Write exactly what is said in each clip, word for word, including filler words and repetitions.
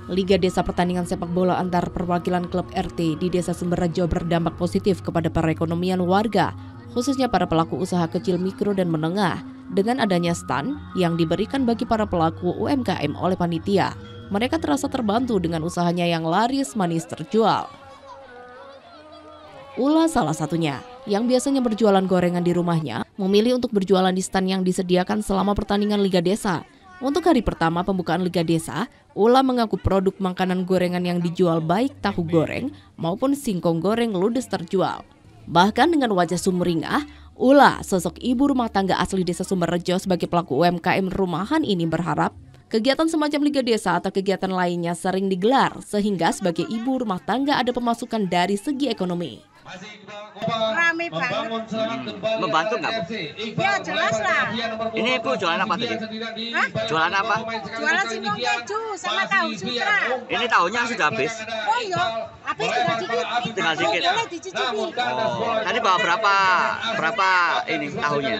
Liga Desa Pertandingan Sepak Bola antar perwakilan klub R T di Desa Sumberrejo berdampak positif kepada perekonomian warga, khususnya para pelaku usaha kecil, mikro, dan menengah, dengan adanya stand yang diberikan bagi para pelaku U M K M oleh panitia. Mereka terasa terbantu dengan usahanya yang laris manis terjual. Ula salah satunya, yang biasanya berjualan gorengan di rumahnya, memilih untuk berjualan di stand yang disediakan selama pertandingan Liga Desa. Untuk hari pertama pembukaan Liga Desa, Ula mengaku produk makanan gorengan yang dijual baik tahu goreng maupun singkong goreng ludes terjual. Bahkan dengan wajah sumringah, Ula, sosok ibu rumah tangga asli Desa Sumberrejo sebagai pelaku U M K M rumahan ini berharap kegiatan semacam Liga Desa atau kegiatan lainnya sering digelar sehingga sebagai ibu rumah tangga ada pemasukan dari segi ekonomi. Rame banget. Membantu nggak, Bu? Ya jelas lah. Ini Ibu jualan apa tadi? Hah? Jualan apa? Jualan singkong keju sama tahu sutra. Ini tahunya sudah habis. Oh iya, habis tinggal dikit. Tinggal dikit. Oh, boleh dicicipi. Oh, tadi bawa berapa berapa ini tahunya?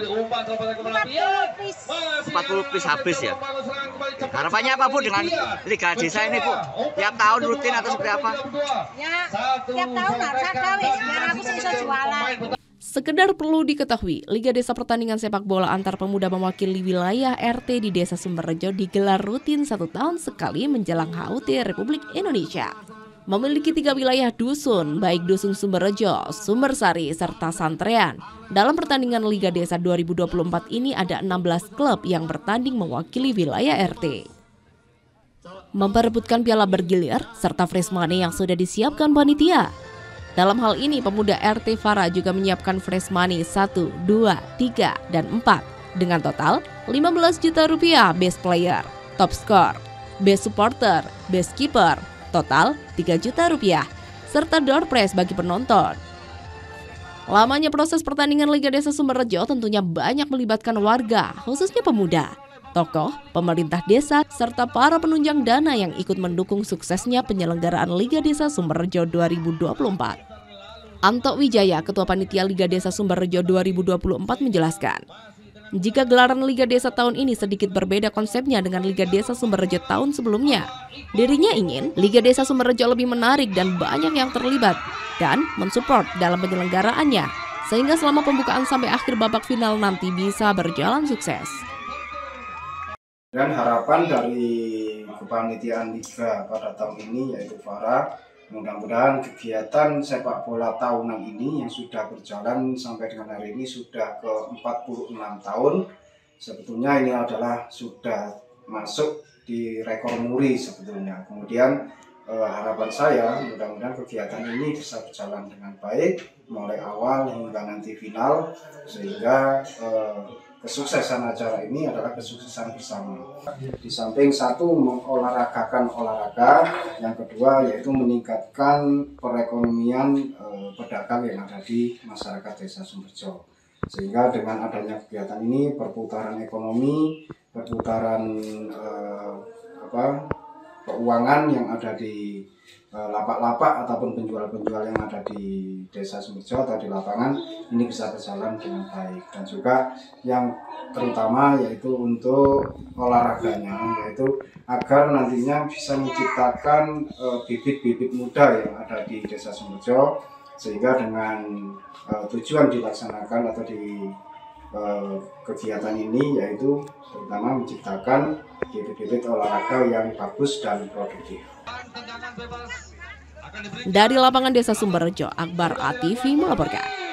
empat puluh piece habis ya. Harapannya apa, Bu, dengan Liga Desa ini, Bu? Tiap tahun rutin atau seperti apa? Ya, tiap tahun harus ada wis, biar aku bisa jualan. Sekedar perlu diketahui, Liga Desa Pertandingan Sepak Bola antar pemuda mewakili wilayah R T di Desa Sumberrejo digelar rutin satu tahun sekali menjelang H U T Republik Indonesia. Memiliki tiga wilayah dusun, baik Dusun Sumberrejo, Sumbersari, serta Santrean. Dalam pertandingan Liga Desa dua ribu dua puluh empat ini ada enam belas klub yang bertanding mewakili wilayah R T. Memperebutkan piala bergilir serta fresh money yang sudah disiapkan panitia. Dalam hal ini, pemuda R T Farah juga menyiapkan fresh money satu, dua, tiga, dan empat dengan total lima belas juta rupiah best player, top score, best supporter, best keeper, total tiga juta rupiah, serta door prize bagi penonton. Lamanya proses pertandingan Liga Desa Sumberrejo tentunya banyak melibatkan warga, khususnya pemuda, tokoh, pemerintah desa, serta para penunjang dana yang ikut mendukung suksesnya penyelenggaraan Liga Desa Sumberrejo dua ribu dua puluh empat. Anto Wijaya, Ketua Panitia Liga Desa Sumberrejo dua ribu dua puluh empat menjelaskan, jika gelaran Liga Desa tahun ini sedikit berbeda konsepnya dengan Liga Desa Sumberrejo tahun sebelumnya. Dirinya ingin Liga Desa Sumberrejo lebih menarik dan banyak yang terlibat dan mensupport dalam penyelenggaraannya, sehingga selama pembukaan sampai akhir babak final nanti bisa berjalan sukses. Dan harapan dari kepanitiaan Liga pada tahun ini yaitu Farah, mudah-mudahan kegiatan sepak bola tahunan ini yang sudah berjalan sampai dengan hari ini sudah ke empat puluh enam tahun. Sebetulnya ini adalah sudah masuk di rekor muri sebetulnya. Kemudian eh, harapan saya mudah-mudahan kegiatan ini bisa berjalan dengan baik mulai awal hingga nanti final, sehingga eh, kesuksesan acara ini adalah kesuksesan bersama. Di samping satu mengolahragakan olahraga, yang kedua yaitu meningkatkan perekonomian eh, pedagang yang ada di masyarakat Desa Sumberrejo. Sehingga dengan adanya kegiatan ini perputaran ekonomi, perputaran eh, apa keuangan yang ada di lapak-lapak ataupun penjual-penjual yang ada di Desa Sumberrejo atau di lapangan ini bisa berjalan dengan baik. Dan juga yang terutama yaitu untuk olahraganya, yaitu agar nantinya bisa menciptakan uh, bibit-bibit muda yang ada di Desa Sumberrejo, sehingga dengan uh, tujuan dilaksanakan atau di uh, kegiatan ini yaitu terutama menciptakan bibit-bibit olahraga yang bagus dan produktif. Dari lapangan Desa Sumberrejo, Akbar A T V melaporkan.